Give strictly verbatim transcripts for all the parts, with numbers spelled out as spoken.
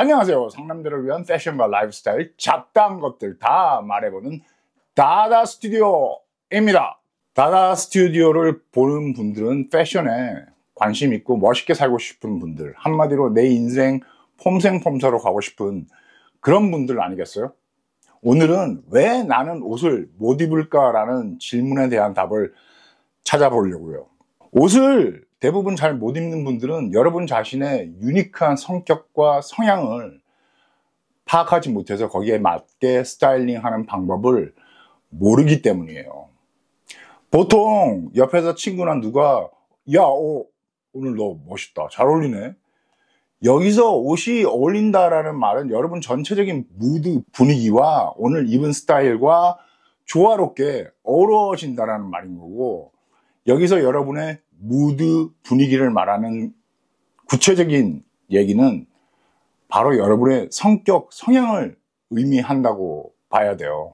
안녕하세요. 상남자를 위한 패션과 라이프스타일 잡다한 것들 다 말해보는 다다 스튜디오입니다. 다다 스튜디오를 보는 분들은 패션에 관심 있고 멋있게 살고 싶은 분들, 한마디로 내 인생 폼생폼사로 가고 싶은 그런 분들 아니겠어요? 오늘은 왜 나는 옷을 못 입을까라는 질문에 대한 답을 찾아보려고요. 옷을 대부분 잘 못 입는 분들은 여러분 자신의 유니크한 성격과 성향을 파악하지 못해서 거기에 맞게 스타일링하는 방법을 모르기 때문이에요. 보통 옆에서 친구나 누가 야, 어, 오늘 너 멋있다, 잘 어울리네, 여기서 옷이 어울린다라는 말은 여러분 전체적인 무드, 분위기와 오늘 입은 스타일과 조화롭게 어우러진다라는 말인 거고, 여기서 여러분의 무드, 분위기를 말하는 구체적인 얘기는 바로 여러분의 성격, 성향을 의미한다고 봐야 돼요.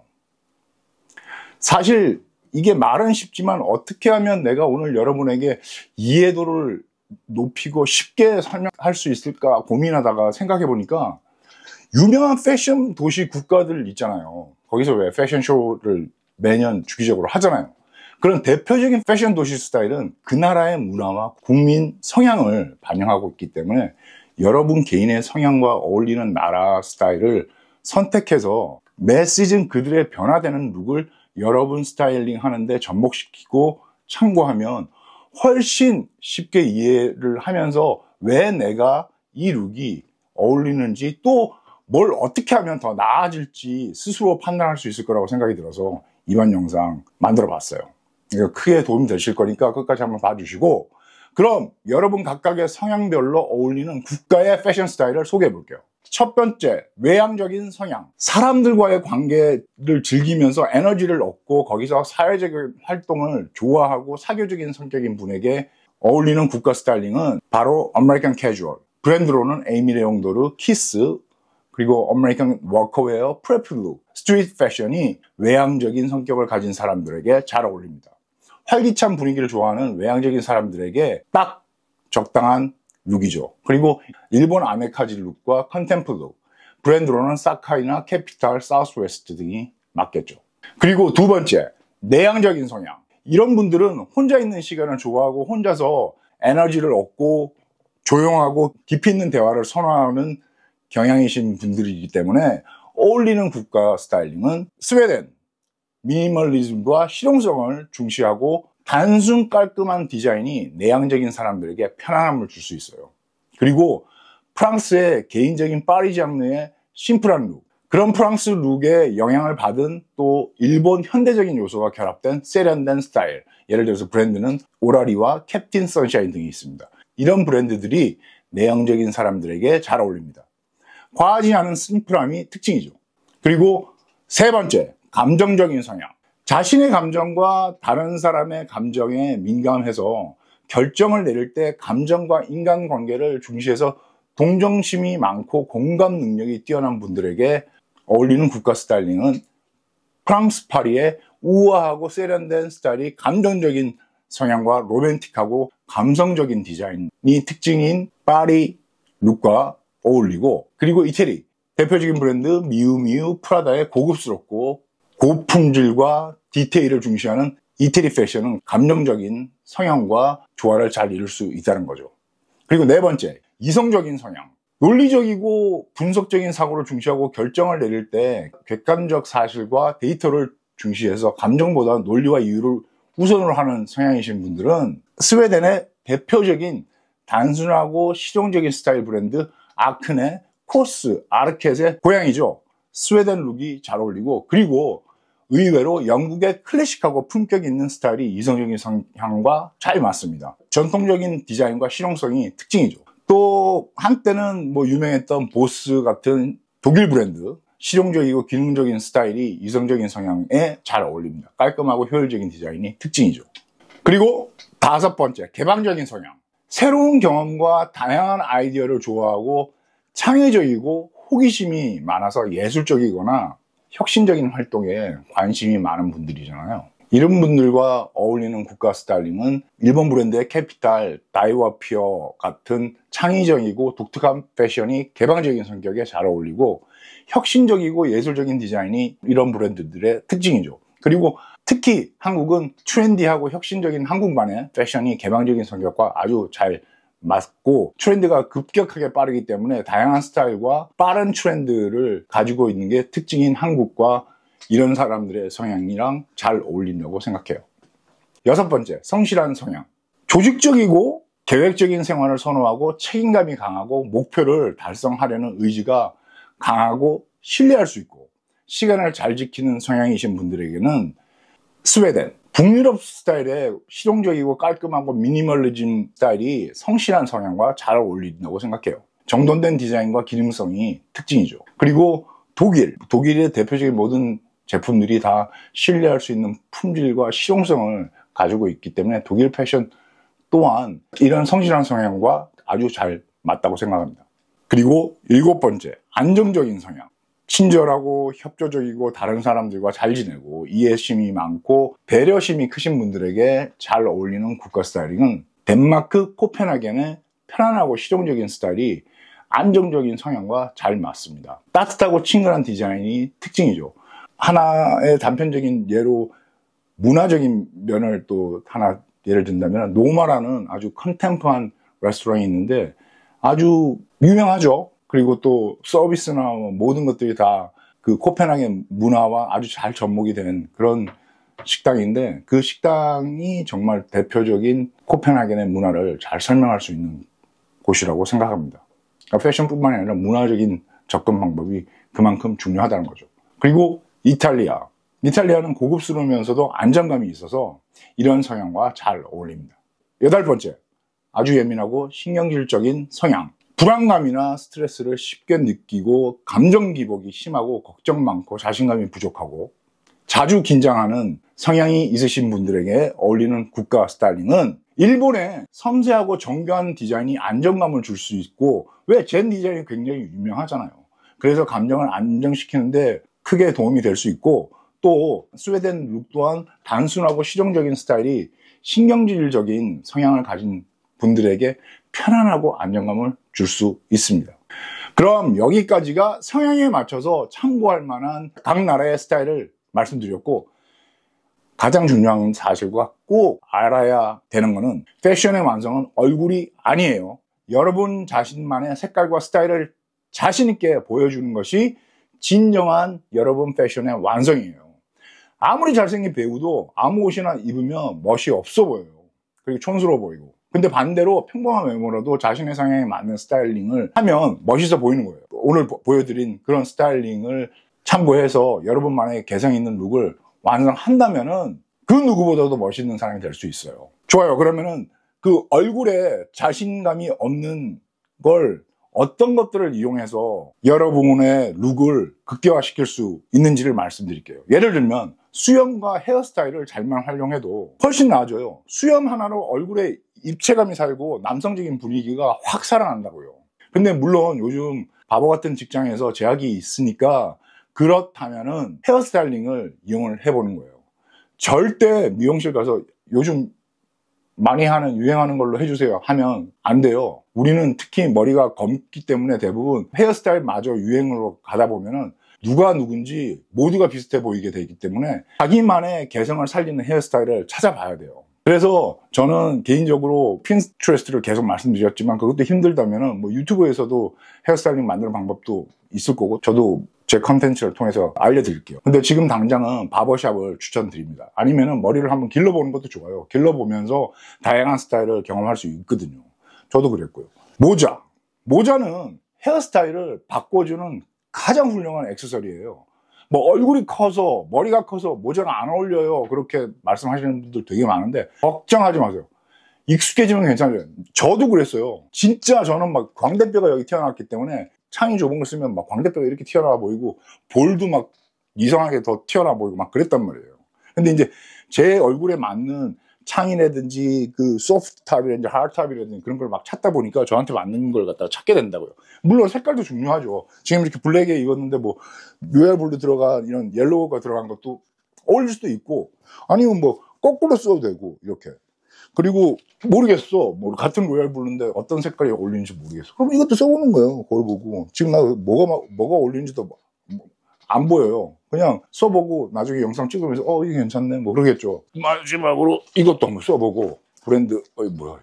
사실 이게 말은 쉽지만 어떻게 하면 내가 오늘 여러분에게 이해도를 높이고 쉽게 설명할 수 있을까 고민하다가 생각해 보니까 유명한 패션 도시 국가들 있잖아요. 거기서 왜 패션쇼를 매년 주기적으로 하잖아요. 그런 대표적인 패션 도시 스타일은 그 나라의 문화와 국민 성향을 반영하고 있기 때문에 여러분 개인의 성향과 어울리는 나라 스타일을 선택해서 매 시즌 그들의 변화되는 룩을 여러분 스타일링 하는데 접목시키고 참고하면 훨씬 쉽게 이해를 하면서 왜 내가 이 룩이 어울리는지, 또 뭘 어떻게 하면 더 나아질지 스스로 판단할 수 있을 거라고 생각이 들어서 이번 영상 만들어 봤어요. 이거 크게 도움이 되실 거니까 끝까지 한번 봐주시고, 그럼 여러분 각각의 성향별로 어울리는 국가의 패션 스타일을 소개해 볼게요. 첫 번째, 외향적인 성향. 사람들과의 관계를 즐기면서 에너지를 얻고 거기서 사회적인 활동을 좋아하고 사교적인 성격인 분에게 어울리는 국가 스타일링은 바로 아메리칸 캐주얼, 브랜드로는 에이미 레옹도르, 키스, 그리고 아메리칸 워커웨어, 프레플룩, 스트리트 패션이 외향적인 성격을 가진 사람들에게 잘 어울립니다. 활기찬 분위기를 좋아하는 외향적인 사람들에게 딱 적당한 룩이죠. 그리고 일본 아메카지 룩과 컨템프 룩, 브랜드로는 사카이나 캐피탈, 사우스웨스트 등이 맞겠죠. 그리고 두 번째, 내향적인 성향. 이런 분들은 혼자 있는 시간을 좋아하고 혼자서 에너지를 얻고 조용하고 깊이 있는 대화를 선호하는 경향이신 분들이기 때문에 어울리는 국가 스타일링은 스웨덴, 미니멀리즘과 실용성을 중시하고 단순 깔끔한 디자인이 내향적인 사람들에게 편안함을 줄 수 있어요. 그리고 프랑스의 개인적인 파리 장르의 심플한 룩, 그런 프랑스 룩에 영향을 받은 또 일본 현대적인 요소가 결합된 세련된 스타일, 예를 들어서 브랜드는 오라리와 캡틴 선샤인 등이 있습니다. 이런 브랜드들이 내향적인 사람들에게 잘 어울립니다. 과하지 않은 심플함이 특징이죠. 그리고 세 번째, 감정적인 성향. 자신의 감정과 다른 사람의 감정에 민감해서 결정을 내릴 때 감정과 인간관계를 중시해서 동정심이 많고 공감 능력이 뛰어난 분들에게 어울리는 국가 스타일링은 프랑스 파리의 우아하고 세련된 스타일이 감정적인 성향과 로맨틱하고 감성적인 디자인이 특징인 파리 룩과 어울리고, 그리고 이태리 대표적인 브랜드 미우미우, 프라다의 고급스럽고 고품질과 디테일을 중시하는 이태리 패션은 감정적인 성향과 조화를 잘 이룰 수 있다는 거죠. 그리고 네 번째, 이성적인 성향. 논리적이고 분석적인 사고를 중시하고 결정을 내릴 때 객관적 사실과 데이터를 중시해서 감정보다 논리와 이유를 우선으로 하는 성향이신 분들은 스웨덴의 대표적인 단순하고 실용적인 스타일 브랜드 아크네, 코스, 아르켓의 고향이죠. 스웨덴 룩이 잘 어울리고, 그리고 의외로 영국의 클래식하고 품격 있는 스타일이 이성적인 성향과 잘 맞습니다. 전통적인 디자인과 실용성이 특징이죠. 또 한때는 뭐 유명했던 보스 같은 독일 브랜드, 실용적이고 기능적인 스타일이 이성적인 성향에 잘 어울립니다. 깔끔하고 효율적인 디자인이 특징이죠. 그리고 다섯 번째, 개방적인 성향. 새로운 경험과 다양한 아이디어를 좋아하고 창의적이고 호기심이 많아서 예술적이거나 혁신적인 활동에 관심이 많은 분들이잖아요. 이런 분들과 어울리는 국가 스타일링은 일본 브랜드의 캐피탈, 다이와 피어 같은 창의적이고 독특한 패션이 개방적인 성격에 잘 어울리고 혁신적이고 예술적인 디자인이 이런 브랜드들의 특징이죠. 그리고 특히 한국은 트렌디하고 혁신적인 한국만의 패션이 개방적인 성격과 아주 잘 맞고 트렌드가 급격하게 빠르기 때문에 다양한 스타일과 빠른 트렌드를 가지고 있는 게 특징인 한국과 이런 사람들의 성향이랑 잘 어울린다고 생각해요. 여섯 번째, 성실한 성향. 조직적이고 계획적인 생활을 선호하고 책임감이 강하고 목표를 달성하려는 의지가 강하고 신뢰할 수 있고 시간을 잘 지키는 성향이신 분들에게는 스웨덴, 북유럽 스타일의 실용적이고 깔끔하고 미니멀리즘 스타일이 성실한 성향과 잘 어울린다고 생각해요. 정돈된 디자인과 기능성이 특징이죠. 그리고 독일, 독일의 대표적인 모든 제품들이 다 신뢰할 수 있는 품질과 실용성을 가지고 있기 때문에 독일 패션 또한 이런 성실한 성향과 아주 잘 맞다고 생각합니다. 그리고 일곱 번째, 안정적인 성향. 친절하고 협조적이고 다른 사람들과 잘 지내고 이해심이 많고 배려심이 크신 분들에게 잘 어울리는 국가 스타일링은 덴마크 코펜하겐의 편안하고 실용적인 스타일이 안정적인 성향과 잘 맞습니다. 따뜻하고 친근한 디자인이 특징이죠. 하나의 단편적인 예로 문화적인 면을 또 하나 예를 든다면 노마라는 아주 컨템포한 레스토랑이 있는데 아주 유명하죠. 그리고 또 서비스나 모든 것들이 다 그 코펜하겐 문화와 아주 잘 접목이 된 그런 식당인데 그 식당이 정말 대표적인 코펜하겐의 문화를 잘 설명할 수 있는 곳이라고 생각합니다. 그러니까 패션뿐만 아니라 문화적인 접근 방법이 그만큼 중요하다는 거죠. 그리고 이탈리아. 이탈리아는 고급스러우면서도 안정감이 있어서 이런 성향과 잘 어울립니다. 여덟 번째, 아주 예민하고 신경질적인 성향. 불안감이나 스트레스를 쉽게 느끼고 감정 기복이 심하고 걱정 많고 자신감이 부족하고 자주 긴장하는 성향이 있으신 분들에게 어울리는 국가 스타일링은 일본의 섬세하고 정교한 디자인이 안정감을 줄 수 있고 왜 젠 디자인이 굉장히 유명하잖아요. 그래서 감정을 안정시키는데 크게 도움이 될 수 있고 또 스웨덴 룩 또한 단순하고 실용적인 스타일이 신경질적인 성향을 가진 분들에게 편안하고 안정감을 줄 수 있습니다. 그럼 여기까지가 성향에 맞춰서 참고할 만한 각 나라의 스타일을 말씀드렸고 가장 중요한 사실과 꼭 알아야 되는 것은 패션의 완성은 얼굴이 아니에요. 여러분 자신만의 색깔과 스타일을 자신 있게 보여주는 것이 진정한 여러분 패션의 완성이에요. 아무리 잘생긴 배우도 아무 옷이나 입으면 멋이 없어 보여요. 그리고 촌스러워 보이고. 근데 반대로 평범한 외모라도 자신의 성향에 맞는 스타일링을 하면 멋있어 보이는 거예요. 오늘 보, 보여드린 그런 스타일링을 참고해서 여러분만의 개성 있는 룩을 완성한다면은 그 누구보다도 멋있는 사람이 될 수 있어요. 좋아요. 그러면은 그 얼굴에 자신감이 없는 걸 어떤 것들을 이용해서 여러분의 룩을 극대화시킬 수 있는지를 말씀드릴게요. 예를 들면 수염과 헤어스타일을 잘만 활용해도 훨씬 나아져요. 수염 하나로 얼굴에 입체감이 살고 남성적인 분위기가 확 살아난다고요. 근데 물론 요즘 바보 같은 직장에서 제약이 있으니까 그렇다면은 헤어스타일링을 이용을 해보는 거예요. 절대 미용실 가서 요즘 많이 하는 유행하는 걸로 해주세요 하면 안 돼요. 우리는 특히 머리가 검기 때문에 대부분 헤어스타일마저 유행으로 가다 보면은 누가 누군지 모두가 비슷해 보이게 되기 때문에 자기만의 개성을 살리는 헤어스타일을 찾아봐야 돼요. 그래서 저는 개인적으로 핀트레스트를 계속 말씀드렸지만 그것도 힘들다면은 뭐 유튜브에서도 헤어스타일링 만드는 방법도 있을 거고 저도 제 컨텐츠를 통해서 알려드릴게요. 근데 지금 당장은 바버샵을 추천드립니다. 아니면은 머리를 한번 길러보는 것도 좋아요. 길러보면서 다양한 스타일을 경험할 수 있거든요. 저도 그랬고요. 모자. 모자는 헤어스타일을 바꿔주는 가장 훌륭한 액세서리예요. 뭐 얼굴이 커서 머리가 커서 모자는 안 어울려요 그렇게 말씀하시는 분들 되게 많은데 걱정하지 마세요. 익숙해지면 괜찮아요. 저도 그랬어요. 진짜 저는 막 광대뼈가 여기 튀어나왔기 때문에 창이 좁은 걸 쓰면 막 광대뼈가 이렇게 튀어나와 보이고 볼도 막 이상하게 더 튀어나와 보이고 막 그랬단 말이에요. 근데 이제 제 얼굴에 맞는 창이라든지 그 소프트 탑이라든지 하드 탑이라든지 그런 걸 막 찾다 보니까 저한테 맞는 걸 갖다가 찾게 된다고요. 물론 색깔도 중요하죠. 지금 이렇게 블랙에 입었는데 뭐 로얄 블루 들어간 이런 옐로우가 들어간 것도 어울릴 수도 있고, 아니면 뭐 거꾸로 써도 되고 이렇게. 그리고 모르겠어. 뭐 같은 로얄 블루인데 어떤 색깔이 어울리는지 모르겠어. 그럼 이것도 써보는 거예요. 그걸 보고. 지금 나 뭐가 뭐가 어울리는지도 안 보여요. 그냥 써보고 나중에 영상 찍으면서 어 이게 괜찮네 뭐 그러겠죠. 마지막으로 이것도 한번 써보고, 브랜드 어이 뭐야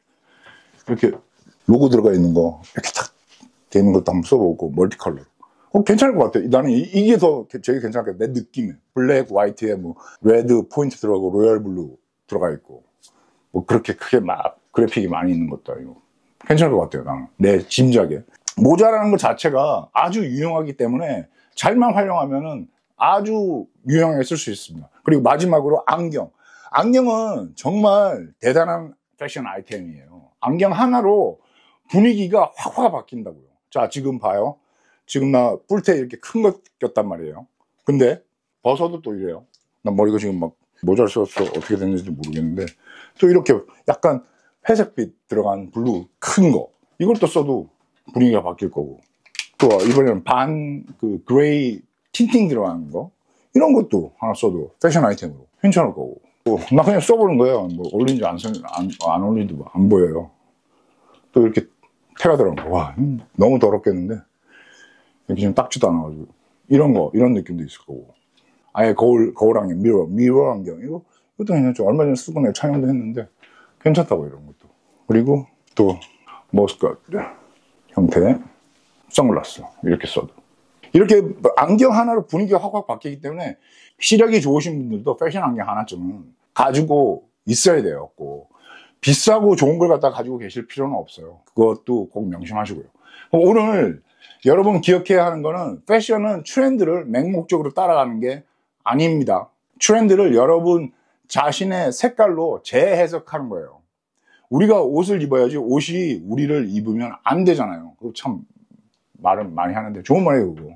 이렇게 로고 들어가 있는 거 이렇게 탁 되는 것도 한번 써보고, 멀티컬러. 어 괜찮을 것 같아. 나는 이, 이게 더 제일 괜찮을 것 같아. 내 느낌에 블랙 화이트에 뭐 레드 포인트 들어가고 로얄 블루 들어가 있고, 뭐 그렇게 크게 막 그래픽이 많이 있는 것도 아니고 괜찮을 것 같아요. 나는 내 짐작에. 모자라는 것 자체가 아주 유용하기 때문에 잘만 활용하면은 아주 유용하게 쓸 수 있습니다. 그리고 마지막으로 안경. 안경은 정말 대단한 패션 아이템이에요. 안경 하나로 분위기가 확확 바뀐다고요. 자, 지금 봐요. 지금 나 뿔테 이렇게 큰 거 꼈단 말이에요. 근데 벗어도 또 이래요. 나 머리가 지금 막 모자를 써서 어떻게 됐는지 모르겠는데, 또 이렇게 약간 회색빛 들어간 블루 큰 거, 이걸 또 써도 분위기가 바뀔 거고, 또 이번에는 반 그 그레이 틴팅 들어간 거, 이런 것도 하나 써도 패션 아이템으로 괜찮을 거고. 뭐, 나 그냥 써보는 거예요. 뭐 어울리는지 안, 안, 안 어울리는지 뭐 안 보여요. 또 이렇게 태가 들어간 거, 와 너무 더럽겠는데 이렇게 좀 닦지도 않아가지고, 이런 거, 이런 느낌도 있을 거고. 아예 거울, 거울 안경, 미러, 미러 안경, 이거, 이것도 괜찮죠. 얼마 전에 쓰고 내가 촬영도 했는데, 괜찮다고, 이런 것도. 그리고 또, 머스컷 형태의 선글라스, 이렇게 써도. 이렇게 안경 하나로 분위기가 확확 바뀌기 때문에, 시력이 좋으신 분들도 패션 안경 하나쯤은 가지고 있어야 돼요. 꼭. 비싸고 좋은 걸 갖다 가지고 계실 필요는 없어요. 그것도 꼭 명심하시고요. 오늘 여러분 기억해야 하는 거는, 패션은 트렌드를 맹목적으로 따라가는 게 아닙니다. 트렌드를 여러분 자신의 색깔로 재해석하는 거예요. 우리가 옷을 입어야지 옷이 우리를 입으면 안 되잖아요. 그거 참 말은 많이 하는데 좋은 말이에요, 그거.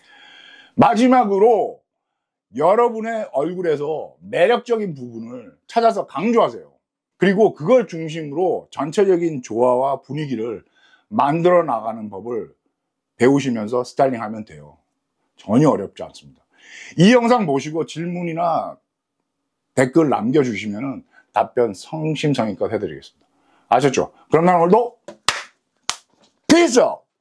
마지막으로 여러분의 얼굴에서 매력적인 부분을 찾아서 강조하세요. 그리고 그걸 중심으로 전체적인 조화와 분위기를 만들어 나가는 법을 배우시면서 스타일링하면 돼요. 전혀 어렵지 않습니다. 이 영상 보시고 질문이나 댓글 남겨주시면 답변 성심성의껏 해드리겠습니다. 아셨죠? 그럼 난 오늘도 Peace out!